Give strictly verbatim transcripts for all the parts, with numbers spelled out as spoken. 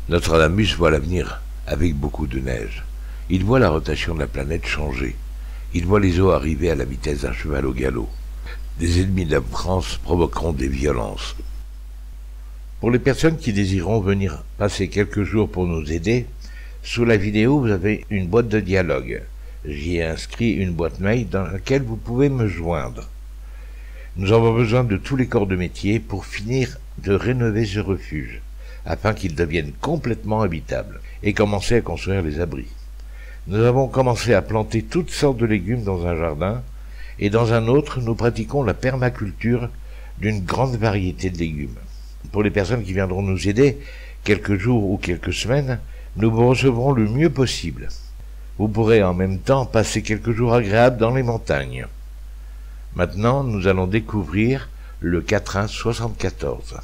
Nostradamus voit l'avenir avec beaucoup de neige. Il voit la rotation de la planète changer. Il voit les eaux arriver à la vitesse d'un cheval au galop. Des ennemis de la France provoqueront des violences. Pour les personnes qui désireront venir passer quelques jours pour nous aider, sous la vidéo vous avez une boîte de dialogue. J'y ai inscrit une boîte mail dans laquelle vous pouvez me joindre. Nous avons besoin de tous les corps de métier pour finir de rénover ce refuge, afin qu'il devienne complètement habitable, et commencer à construire les abris. Nous avons commencé à planter toutes sortes de légumes dans un jardin, et dans un autre, nous pratiquons la permaculture d'une grande variété de légumes. Pour les personnes qui viendront nous aider, quelques jours ou quelques semaines, nous vous recevrons le mieux possible. Vous pourrez en même temps passer quelques jours agréables dans les montagnes. Maintenant, nous allons découvrir le quatrain soixante-quatorze.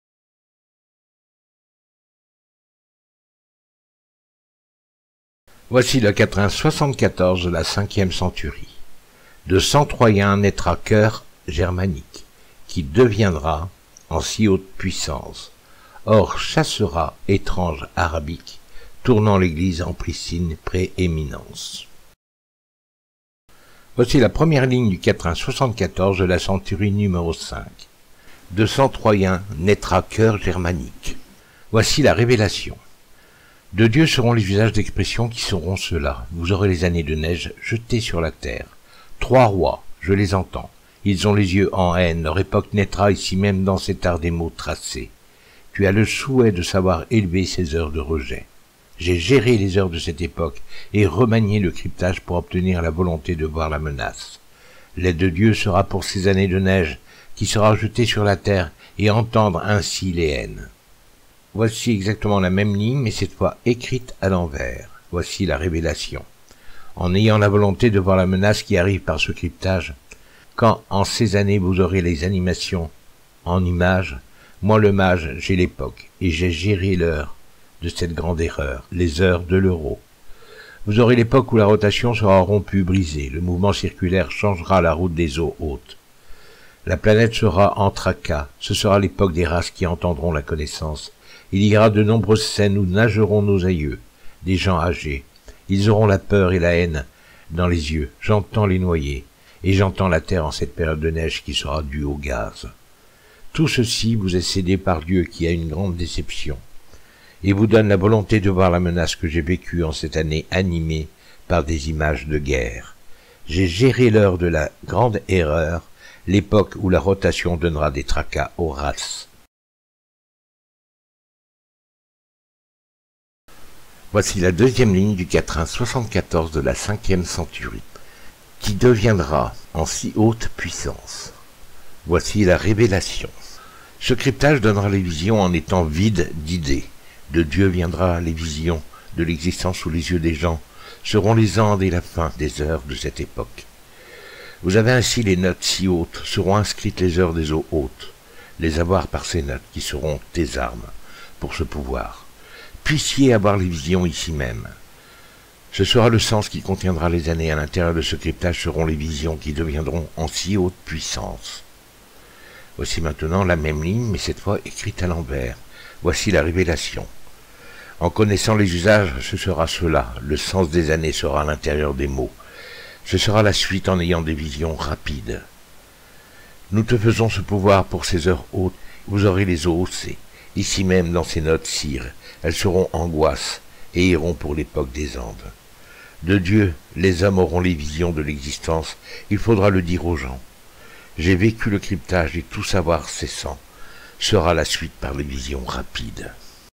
Voici le quatrain soixante-quatorze de la cinquième centurie. De cent Troyen naîtra cœur germanique, qui deviendra en si haute puissance. Or chassera étrange arabique, tournant l'église en pristine prééminence. Voici la première ligne du quatrain soixante-quatorze de la centurie numéro cinq. De cent Troyen naîtra cœur germanique. Voici la révélation. De Dieu seront les usages d'expression qui seront ceux-là. Vous aurez les années de neige jetées sur la terre. Trois rois, je les entends. Ils ont les yeux en haine. Leur époque naîtra ici même dans cet art des mots tracés. Tu as le souhait de savoir élever ces heures de rejet. J'ai géré les heures de cette époque et remanié le cryptage pour obtenir la volonté de voir la menace. L'aide de Dieu sera pour ces années de neige qui sera jetée sur la terre et entendre ainsi les haines. Voici exactement la même ligne, mais cette fois écrite à l'envers. Voici la révélation. En ayant la volonté de voir la menace qui arrive par ce cryptage, quand en ces années vous aurez les animations en images, moi le mage, j'ai l'époque, et j'ai géré l'heure de cette grande erreur, les heures de l'euro. Vous aurez l'époque où la rotation sera rompue, brisée, le mouvement circulaire changera la route des eaux hautes. La planète sera en tracas, ce sera l'époque des races qui entendront la connaissance. Il y aura de nombreuses scènes où nageront nos aïeux, des gens âgés. Ils auront la peur et la haine dans les yeux. J'entends les noyer, et j'entends la terre en cette période de neige qui sera due au gaz. Tout ceci vous est cédé par Dieu qui a une grande déception, et vous donne la volonté de voir la menace que j'ai vécue en cette année animée par des images de guerre. J'ai géré l'heure de la grande erreur, l'époque où la rotation donnera des tracas aux races. Voici la deuxième ligne du quatrain soixante-quatorze de la cinquième centurie, qui deviendra en si haute puissance. Voici la révélation. Ce cryptage donnera les visions en étant vide d'idées. De Dieu viendra les visions de l'existence sous les yeux des gens, seront les Andes et la fin des heures de cette époque. Vous avez ainsi les notes si hautes, seront inscrites les heures des eaux hautes, les avoirs par ces notes qui seront tes armes pour ce pouvoir. Puissiez avoir les visions ici même. Ce sera le sens qui contiendra les années. À l'intérieur de ce cryptage seront les visions qui deviendront en si haute puissance. Voici maintenant la même ligne, mais cette fois écrite à l'envers. Voici la révélation. En connaissant les usages, ce sera cela. Le sens des années sera à l'intérieur des mots. Ce sera la suite en ayant des visions rapides. Nous te faisons ce pouvoir pour ces heures hautes. Vous aurez les eaux haussées. Ici même dans ces notes, sire, elles seront angoisses et iront pour l'époque des Andes. De Dieu, les hommes auront les visions de l'existence, il faudra le dire aux gens. J'ai vécu le cryptage et tout savoir cessant sera la suite par les visions rapides.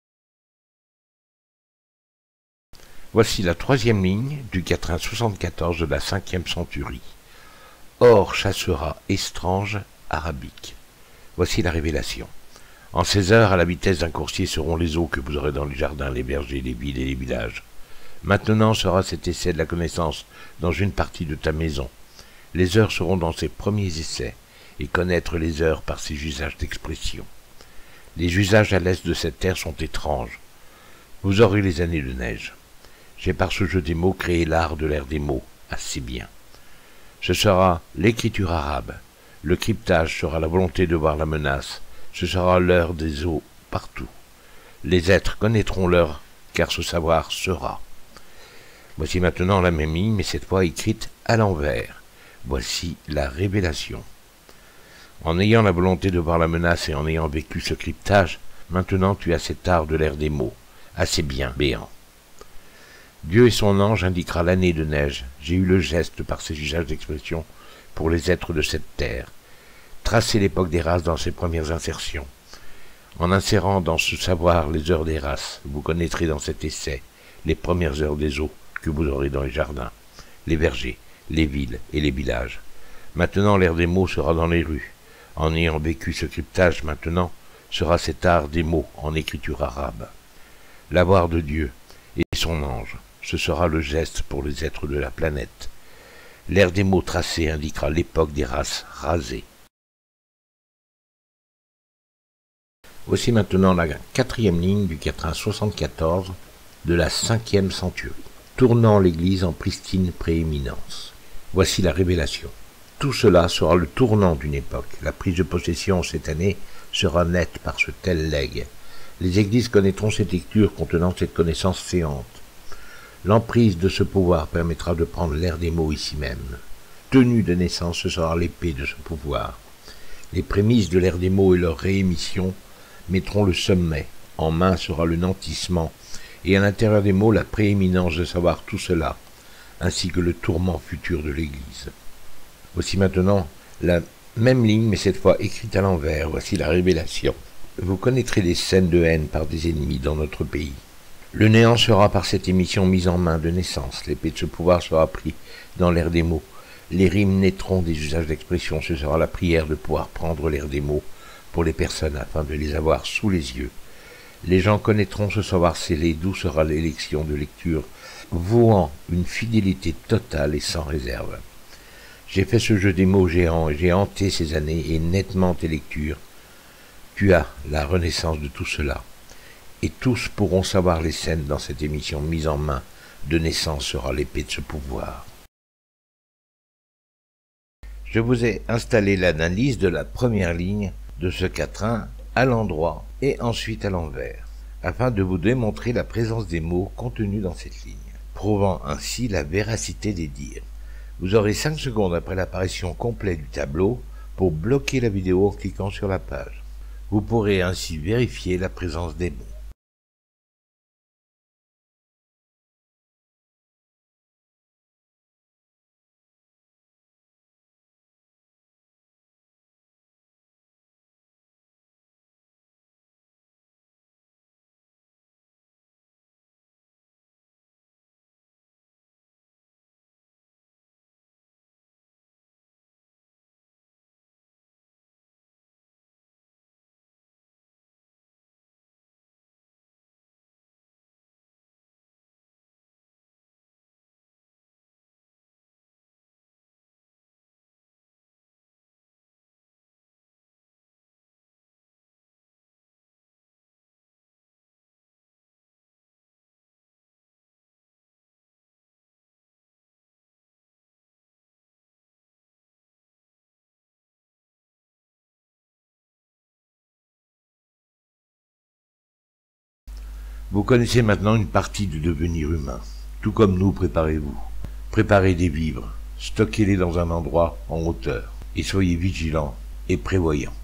Voici la troisième ligne du quatrain soixante-quatorze de la cinquième centurie. Or chassera étrange arabique. Voici la révélation. En ces heures, à la vitesse d'un coursier seront les eaux que vous aurez dans les jardins, les bergers, les villes et les villages. Maintenant sera cet essai de la connaissance dans une partie de ta maison. Les heures seront dans ses premiers essais, et connaître les heures par ses usages d'expression. Les usages à l'est de cette terre sont étranges. Vous aurez les années de neige. J'ai par ce jeu des mots créé l'art de l'ère des mots, assez bien. Ce sera l'écriture arabe. Le cryptage sera la volonté de voir la menace. Ce sera l'heure des eaux partout. Les êtres connaîtront l'heure, car ce savoir sera. Voici maintenant la même ligne, mais cette fois écrite à l'envers. Voici la révélation. En ayant la volonté de voir la menace et en ayant vécu ce cryptage, maintenant tu as cet art de l'ère des mots. Assez bien, béant. Dieu et son ange indiquera l'année de neige. J'ai eu le geste par ces usages d'expression pour les êtres de cette terre. Tracer l'époque des races dans ses premières insertions. En insérant dans ce savoir les heures des races, vous connaîtrez dans cet essai les premières heures des eaux que vous aurez dans les jardins, les vergers, les villes et les villages. Maintenant l'ère des mots sera dans les rues. En ayant vécu ce cryptage maintenant, sera cet art des mots en écriture arabe. L'avoir de Dieu et son ange, ce sera le geste pour les êtres de la planète. L'ère des mots tracés indiquera l'époque des races rasées. Voici maintenant la quatrième ligne du quatrain soixante-quatorze de la cinquième centurie, tournant l'Église en pristine prééminence. Voici la révélation. Tout cela sera le tournant d'une époque. La prise de possession cette année sera nette par ce tel legs. Les Églises connaîtront cette lecture contenant cette connaissance séante. L'emprise de ce pouvoir permettra de prendre l'air des mots ici même. Tenue de naissance, ce sera l'épée de ce pouvoir. Les prémices de l'ère des mots et leur réémission mettront le sommet. En main sera le nantissement, et à l'intérieur des mots la prééminence de savoir tout cela, ainsi que le tourment futur de l'Église. Voici maintenant la même ligne, mais cette fois écrite à l'envers. Voici la révélation. Vous connaîtrez des scènes de haine par des ennemis dans notre pays. Le néant sera par cette émission mise en main de naissance. L'épée de ce pouvoir sera prise dans l'air des mots. Les rimes naîtront des usages d'expression. Ce sera la prière de pouvoir prendre l'air des mots pour les personnes afin de les avoir sous les yeux. Les gens connaîtront ce savoir scellé, d'où sera l'élection de lecture, vouant une fidélité totale et sans réserve. J'ai fait ce jeu des mots géants et j'ai hanté ces années et nettement tes lectures. Tu as la renaissance de tout cela. Et tous pourront savoir les scènes dans cette émission mise en main. De naissance sera l'épée de ce pouvoir. Je vous ai installé l'analyse de la première ligne de ce quatrain à l'endroit et ensuite à l'envers, afin de vous démontrer la présence des mots contenus dans cette ligne, prouvant ainsi la véracité des dires. Vous aurez cinq secondes après l'apparition complète du tableau pour bloquer la vidéo en cliquant sur la page. Vous pourrez ainsi vérifier la présence des mots. Vous connaissez maintenant une partie du devenir humain. Tout comme nous, préparez-vous. Préparez des vivres, stockez-les dans un endroit en hauteur, et soyez vigilants et prévoyants.